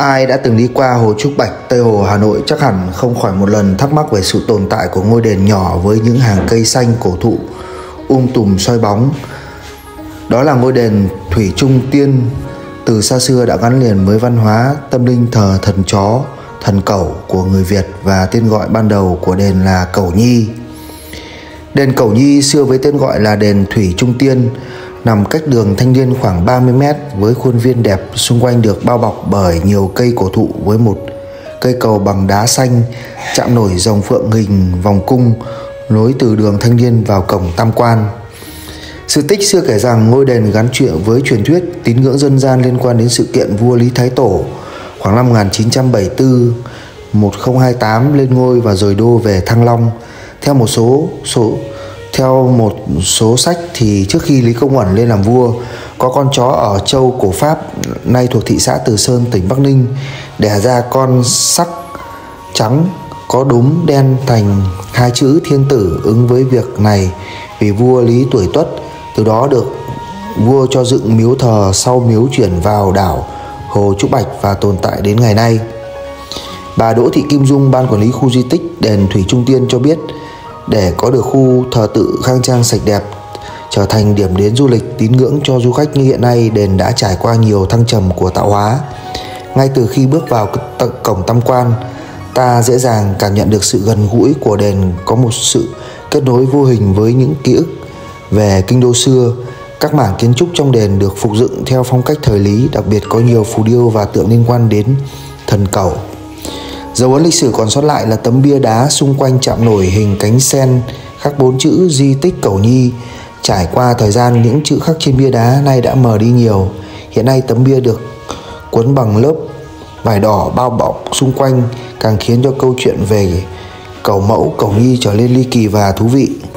Ai đã từng đi qua Hồ Trúc Bạch, Tây Hồ, Hà Nội chắc hẳn không khỏi một lần thắc mắc về sự tồn tại của ngôi đền nhỏ với những hàng cây xanh cổ thụ tùm soi bóng. Đó là ngôi đền Thủy Trung Tiên, từ xa xưa đã gắn liền với văn hóa tâm linh thờ thần chó, thần cẩu của người Việt, và tên gọi ban đầu của đền là Cẩu Nhi. Đền Cẩu Nhi xưa với tên gọi là đền Thủy Trung Tiên, nằm cách đường Thanh Niên khoảng 30 mét với khuôn viên đẹp, xung quanh được bao bọc bởi nhiều cây cổ thụ với một cây cầu bằng đá xanh chạm nổi rồng phượng hình vòng cung nối từ đường Thanh Niên vào cổng Tam Quan. Sự tích xưa kể rằng ngôi đền gắn chuyện với truyền thuyết tín ngưỡng dân gian liên quan đến sự kiện vua Lý Thái Tổ khoảng năm 1974-1028 lên ngôi và rời đô về Thăng Long. Theo một số sách thì trước khi Lý Công Uẩn lên làm vua, có con chó ở Châu Cổ Pháp, nay thuộc thị xã Từ Sơn, tỉnh Bắc Ninh, đẻ ra con sắc trắng có đúm đen thành hai chữ Thiên Tử, ứng với việc này vì vua Lý tuổi Tuất. Từ đó được vua cho dựng miếu thờ, sau miếu chuyển vào đảo Hồ Trúc Bạch và tồn tại đến ngày nay. Bà Đỗ Thị Kim Dung, ban quản lý khu di tích đền Thủy Trung Tiên cho biết, để có được khu thờ tự khang trang sạch đẹp, trở thành điểm đến du lịch tín ngưỡng cho du khách như hiện nay, đền đã trải qua nhiều thăng trầm của tạo hóa. Ngay từ khi bước vào cổng Tam Quan, ta dễ dàng cảm nhận được sự gần gũi của đền, có một sự kết nối vô hình với những ký ức về kinh đô xưa. Các mảng kiến trúc trong đền được phục dựng theo phong cách thời Lý, đặc biệt có nhiều phù điêu và tượng liên quan đến thần cẩu. Dấu ấn lịch sử còn sót lại là tấm bia đá xung quanh chạm nổi hình cánh sen khắc 4 chữ di tích Cẩu Nhi. Trải qua thời gian, những chữ khắc trên bia đá nay đã mờ đi nhiều. Hiện nay tấm bia được quấn bằng lớp vải đỏ bao bọc xung quanh, càng khiến cho câu chuyện về Cẩu Mẫu, Cẩu Nhi trở nên ly kỳ và thú vị.